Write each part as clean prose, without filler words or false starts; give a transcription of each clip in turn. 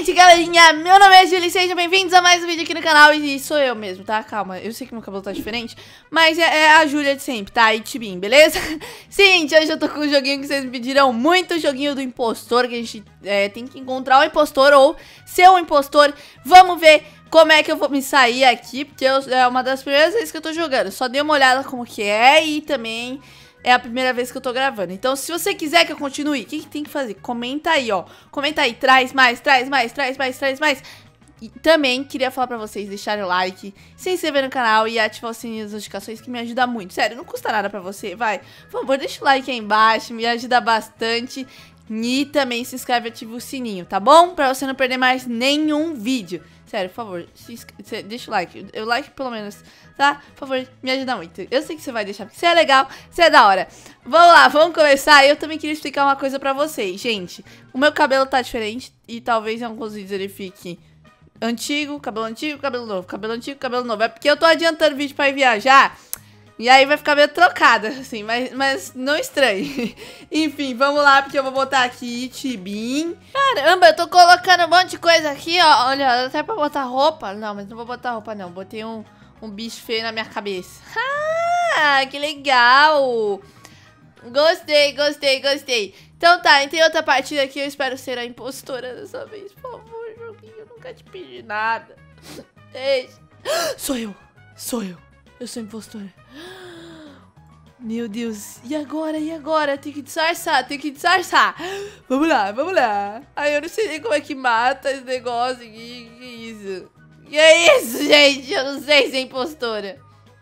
Gente, galerinha, meu nome é Julie, sejam bem-vindos a mais um vídeo aqui no canal. E sou eu mesmo, tá? Calma, eu sei que meu cabelo tá diferente, mas é a Júlia de sempre, tá? Itibim, beleza? Gente, hoje eu tô com um joguinho que vocês me pediram muito, o joguinho do impostor, que a gente tem que encontrar o impostor ou ser o impostor. Vamos ver como é que eu vou me sair aqui, porque é uma das primeiras vezes que eu tô jogando. Só dei uma olhada como que é e também é a primeira vez que eu tô gravando. Então, se você quiser que eu continue, o que tem que fazer? Comenta aí, ó. Comenta aí, traz mais. E também queria falar pra vocês deixarem o like, se inscrever no canal e ativar o sininho das notificações, que me ajuda muito. Sério, não custa nada pra você, vai. Por favor, deixa o like aí embaixo, me ajuda bastante. E também se inscreve e ativa o sininho, tá bom? Pra você não perder mais nenhum vídeo. Sério, por favor, deixa o like. O like pelo menos, tá? Por favor, me ajuda muito. Eu sei que você vai deixar, porque você é legal, você é da hora. Vamos lá, vamos começar. Eu também queria explicar uma coisa pra vocês, gente. O meu cabelo tá diferente e talvez em alguns vídeos ele fique antigo, cabelo novo, cabelo antigo, cabelo novo. É porque eu tô adiantando o vídeo pra ir viajar. E aí vai ficar meio trocada, assim, mas não estranhe. Enfim, vamos lá, porque eu vou botar aqui Tibim. Caramba, eu tô colocando um monte de coisa aqui, ó. Olha, até pra botar roupa. Não, mas não vou botar roupa, não. Botei um bicho feio na minha cabeça. Ah, que legal. Gostei. Então tá, tem outra partida aqui. Eu espero ser a impostora dessa vez. Por favor, joguinho, eu nunca te pedi nada. Deixa. Sou eu. Eu sou impostora. Meu Deus, e agora? Tem que disfarçar. Vamos lá. Ai, eu não sei nem como é que mata esse negócio. Que é isso, gente? Eu não sei se é impostora.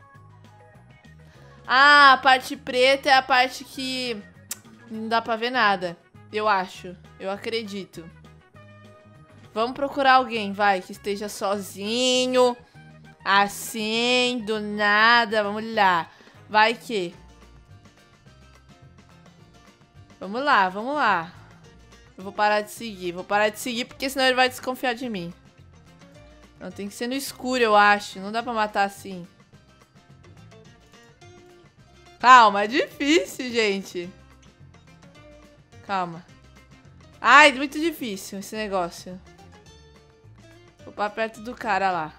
Ah, a parte preta é a parte que não dá pra ver nada. Eu acho, eu acredito. Vamos procurar alguém, vai, que esteja sozinho. Assim, do nada, vamos lá. Vai que... Vamos lá. Eu vou parar de seguir, porque senão ele vai desconfiar de mim. Não, tem que ser no escuro, eu acho. Não dá pra matar assim. Calma, é difícil, gente. Calma. Ai, muito difícil esse negócio. Vou pra perto do cara lá.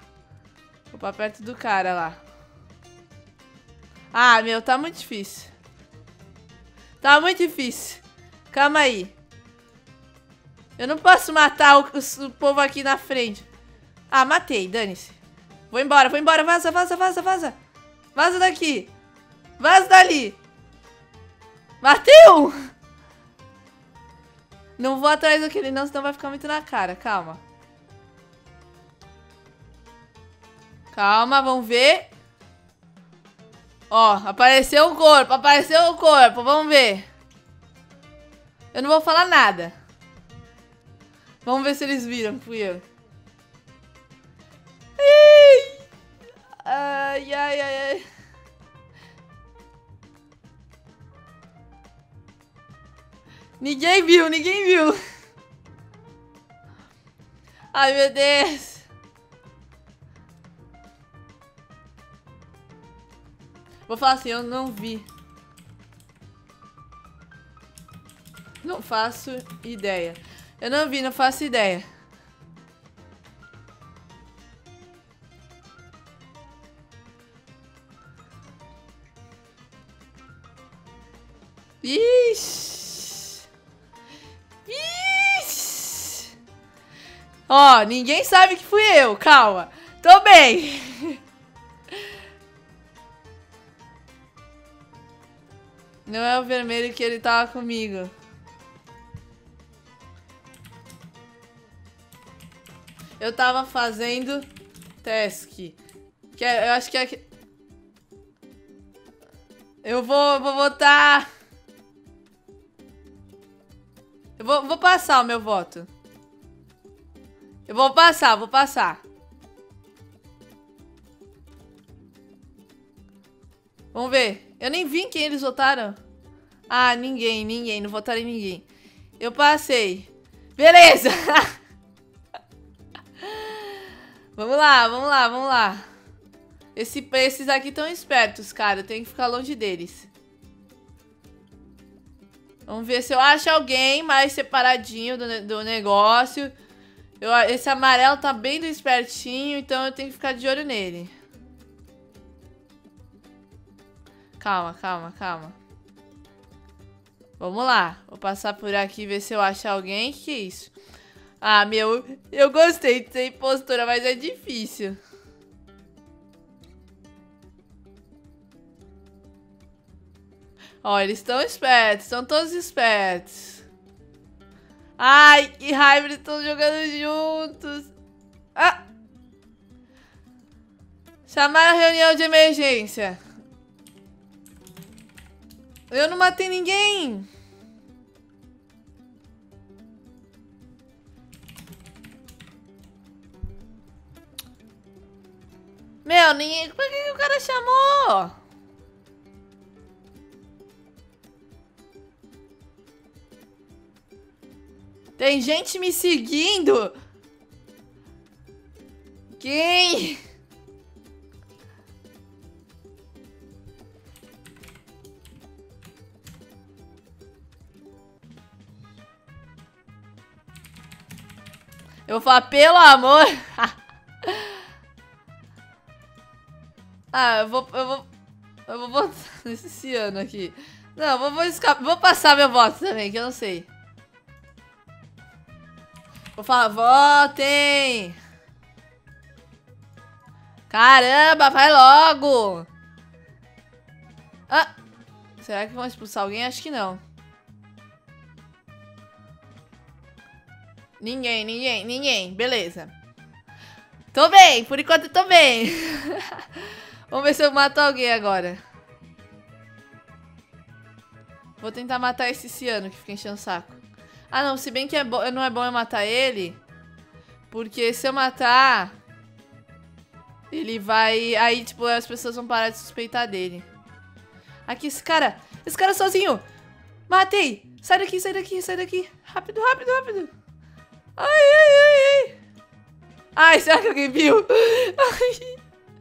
Ah, meu, tá muito difícil. Calma aí. Eu não posso matar o povo aqui na frente. Ah, matei, dane-se. Vou embora. Vaza. Vaza daqui. Vaza dali. Matei um. Não vou atrás daquele não, senão vai ficar muito na cara. Calma, vamos ver. Ó, apareceu o corpo, vamos ver. Eu não vou falar nada. Vamos ver se eles viram que fui eu. Ai. Ninguém viu. Ai, meu Deus. Vou falar assim, eu não vi. Não faço ideia. Eu não vi, não faço ideia. Ixi. Ó, ninguém sabe que fui eu, calma. Tô bem. Não é o vermelho que ele tava comigo. Eu tava fazendo task. Eu acho que é... Eu vou votar... Eu vou passar o meu voto. Eu vou passar. Vamos ver. Eu nem vi em quem eles votaram. Ah, ninguém. Não votaram em ninguém. Eu passei. Beleza. Vamos lá. Esses aqui estão espertos, cara. Eu tenho que ficar longe deles. Vamos ver se eu acho alguém mais separadinho do negócio. Esse amarelo tá bem do espertinho, então eu tenho que ficar de olho nele. Calma, calma, calma. Vamos lá. Vou passar por aqui e ver se eu acho alguém. Que é isso? Ah, meu, eu gostei de ser impostora, mas é difícil. Ó, eles estão espertos, estão todos espertos. Ai, que raiva, eles estão jogando juntos. Ah! Chamaram a reunião de emergência. Eu não matei ninguém. Meu, ninguém... Por que o cara chamou? Tem gente me seguindo. Quem? Eu vou falar, pelo amor. Ah, eu vou votar nesse ano aqui. Não, vou passar meu voto também, que eu não sei. Vou falar, votem! Caramba, vai logo! Ah, será que vão expulsar alguém? Acho que não. Ninguém. Beleza. Tô bem, por enquanto eu tô bem. Vamos ver se eu mato alguém agora. Vou tentar matar esse ciano que fica enchendo o saco. Ah, não, se bem que não é bom eu matar ele. Porque se eu matar... Ele vai... Aí, tipo, as pessoas vão parar de suspeitar dele. Aqui, esse cara sozinho. Matei. Sai daqui. Rápido. Ai. Ai, será que alguém viu? Ai.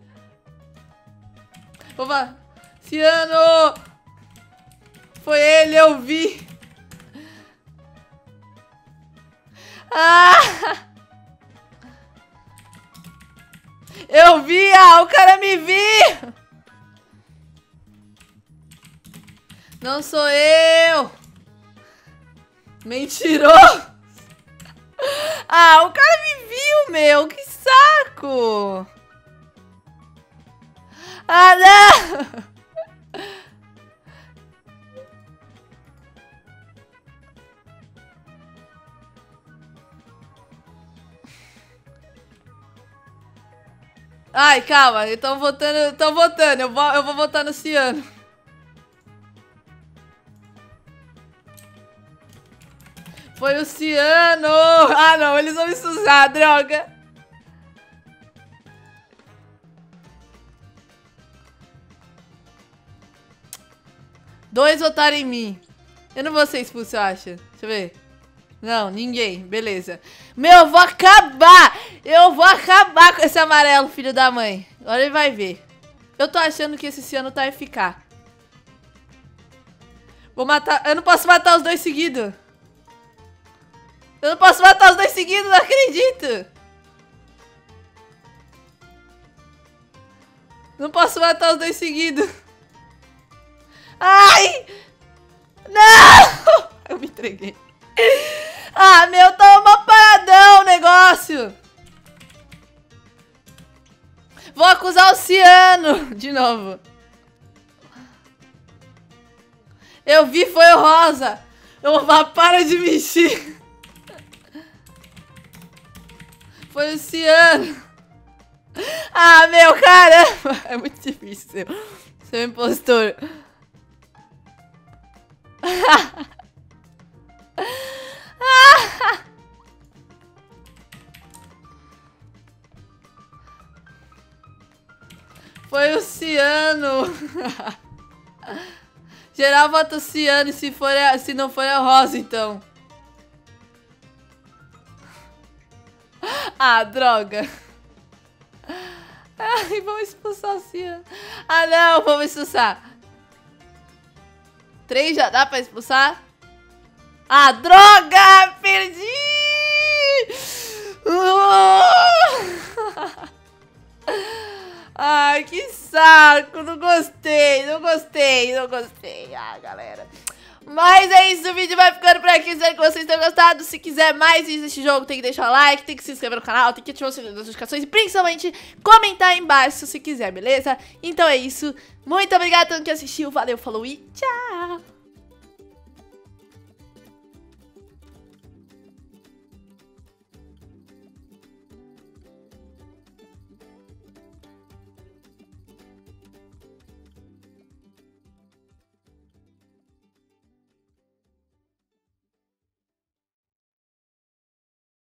Opa. Ciano. Foi ele, eu vi. Ah! Eu vi! Ah, o cara me viu! Não sou eu! Mentiroso! Ah, o cara me viu, meu! Que saco! Ah, não! Ai, calma, estão votando, eu vou votar no ciano. Foi o ciano! Ah, não, eles vão me sujar, droga. Dois votaram em mim. Eu não vou ser expulso, eu acho. Deixa eu ver. Não, ninguém. Beleza. Meu, eu vou acabar! Eu vou acabar com esse amarelo, filho da mãe. Agora ele vai ver. Eu tô achando que esse ciano tá eficaz. Vou matar... Eu não posso matar os dois seguidos. Eu não posso matar os dois seguidos, não acredito. Não posso matar os dois seguidos. Ai! Não! Eu me entreguei. Ah, meu, tá uma paradão o negócio. Vou acusar o ciano de novo. Eu vi, foi o rosa. Eu vou para de mexer. Foi o ciano. Ah, meu, caramba. É muito difícil ser um impostor. Foi o ciano. Geral vota o ciano, se não for a rosa, então. Ah, droga. Ai, vamos expulsar o ciano. Ah, não, vamos expulsar. 3 já dá pra expulsar? Ah, droga! Perdi! Marco, não gostei. Ah, galera. Mas é isso, o vídeo vai ficando por aqui. Espero que vocês tenham gostado. Se quiser mais vídeos desse jogo, tem que deixar o like, tem que se inscrever no canal, tem que ativar o sininho das notificações e principalmente comentar aí embaixo se quiser, beleza? Então é isso. Muito obrigada a todo mundo que assistiu. Valeu, falou e tchau!